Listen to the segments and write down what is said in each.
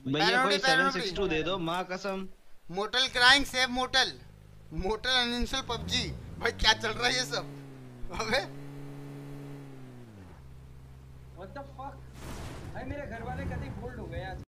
भैया पैरोडी कोई पैरोडी 762 दे दो माँ कसम। Mortal crying save Mortal. Mortal uninstall PUBG. भाई क्या चल रहा है ये सब? अबे व्हाट द फक भाई, मेरे घर वाले कभी बोल्ड हो गए आज।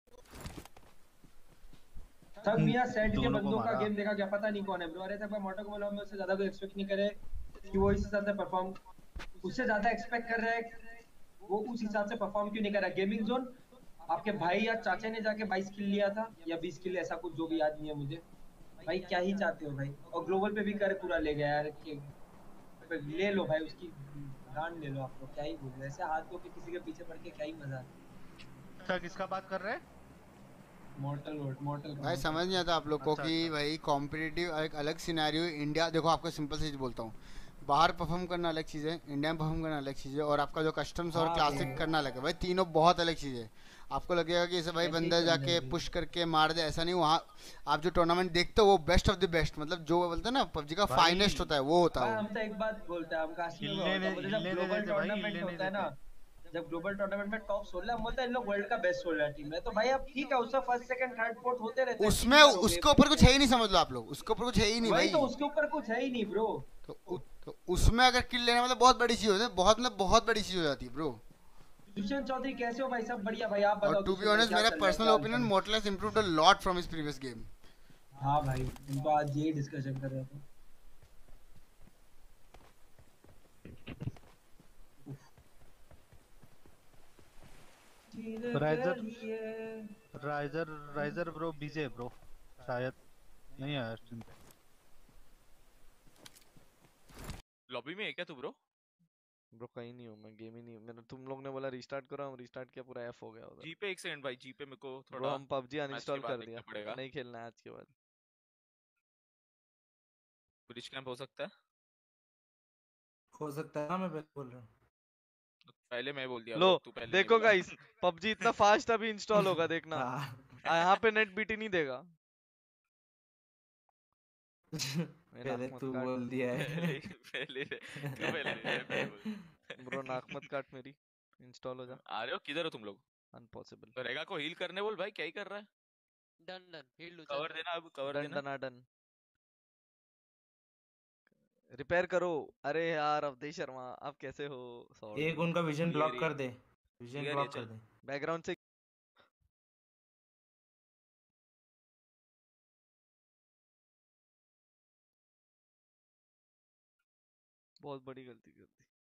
तब मियां सेट के दोनों को बंदों का मारा। गेम देखा, क्या पता नहीं कौन है ब्रो। अरे तक मैं मोटो को बोला, मैं उससे ज्यादा कोई एक्सपेक्ट नहीं करे कि वो इस हिसाब से परफॉर्म, उससे ज्यादा एक्सपेक्ट कर रहा है वो उस हिसाब से परफॉर्म क्यों नहीं कर रहा। गेमिंग जोन आपके भाई या चाचा ने जाके 22 किल लिया था या 20 किल, ऐसा कुछ, जो भी याद नहीं है मुझे। भाई क्या ही चाहते हो भाई। और ग्लोबल पे भी कर पूरा ले गया यार कि ले लो भाई, उसकी गांड ले लो आप लोग। क्या ही बोल रहे, ऐसे हाथ धो के किसी के पीछे पड़ के क्या ही मजा है। अच्छा किसका बात कर रहे हैं? मॉर्टल वर्ड, मॉर्टल का भाई समझ नहीं आता आप लोग को अच्छा कि अच्छा। भाई कॉम्पिटिटिव एक अलग सिनेरियो। इंडिया देखो, आपको सिंपल सी चीज़ बोलता हूँ, बाहर परफॉर्म करना अलग चीज़ है, इंडिया में परफॉर्म करना अलग चीज़ है, और आपका जो कस्टम्स और हाँ क्लासिक ब्रो, करना अलग है। भाई तीनों बहुत अलग चीज़ है। आपको लगेगा कि इसे भाई कैसे ही बंदा समझे जाके भाई। पुश करके मार दे, ऐसा नहीं। वहाँ आप जो टूर्नामेंट देखते हो वो बेस्ट ऑफ द बेस्ट, मतलब जो बोलते हैं ना पबजी का भाई फाइनेस्ट होता है, वो होता है भाई वो। हम तो एक बात बोलते हैं, हम काश्मीर में हिलने होता है, नहीं बोलते जब हिलने नहीं ग्लोबल देते भाई, टूर्नामेंट हिलने नहीं होता है ना, देते। जब ग्लोबल टूर्नामेंट में टॉप 16 हम बोलते हैं इन लोग वर्ल्ड का बेस्ट 16 टीम है। तो भाई अब ठीक है, उससे फर्स्ट सेकंड थर्ड फोर्थ होते रहते हैं, उसमें तीन बार हो गए उसके ऊपर कुछ पीछे। है ही नहीं, समझ लो आप लोग, उसके ऊपर कुछ है ही नहीं वही तो, भाई। उसके ऊपर कुछ है ही नहीं ब्रो। तो उसमें अगर किल लेना मतलब बहुत बड़ी चीज़ होती है, बहुत मतलब बहुत बड़ी चीज़ हो जाती है ब्रो। दुष्यंत चौधरी कैसे हो भाई? सब बढ़िया भाई, आप और बताओ टू बी दुष्यंत भाई, ऑनेस्ट, क्या मेरा चल रहा है, पर्सनल क्या हाल ओपिनियन, चाल? Mortal has improved a lot from his previous game. हाँ भाई, हम तो आज यही डिस्कशन कर रहे थे। जीने के राइजर लिए। राइजर राइजर ब्रो बीजे है ब्रो, शायद नहीं आया स्ट्रीम पे। लॉबी में है क्या तू ब्रो? ब्रो कहीं नहीं हूँ मैं, गेम ही नहीं हूँ। मैंने, तुम लोग ने बोला रिस्टार्ट करो, हम रिस्टार्ट किया, पूरा एफ हो गया उधर। जी पे एक सेकंड भाई, जी पे मेरे को ब्रो थोड़ा हम पबजी मैच के अनइंस्टॉल बाद कर देखना दिया, पड़ेगा। नहीं खेलना है आज के बाद। ब्रिज कैंप हो सकता है? हो सकता है ना, मैं पहले बोल रहा हूँ। पहले मैं बोल दिया लो ब्रो, तू पहले नहीं देखो बोला। गाइस, पबजी इतना फास्ट अभी इंस्टॉल होगा, देखना। हाँ। यहाँ पे नेट बीट ही नहीं देगा। मेरी नाक पहले मत तू काट बोल दिया है। पहले पहले तू पहले नहीं, मैं पहले बोल। ब्रो, नाक मत काट मेरी। इंस्टॉल हो जा। आ रहे हो? किधर हो तुम लोग? अनपॉसिबल। तो रेगा को हील करने बोल भाई, क्या ही कर रहा है? डन डन हील लूँ, चल कवर देना, अब कवर डन देना। Done done. रिपेयर करो। अरे यार अवधेश शर्मा, आप कैसे हो? सॉरी। एक उनका विजन क्लियर ब्लॉक ही है, कर दे, विजन क्लियर ही है, ब्लॉक कर चल। दे। बैकग्राउंड से बहुत बड़ी गलती कर दी।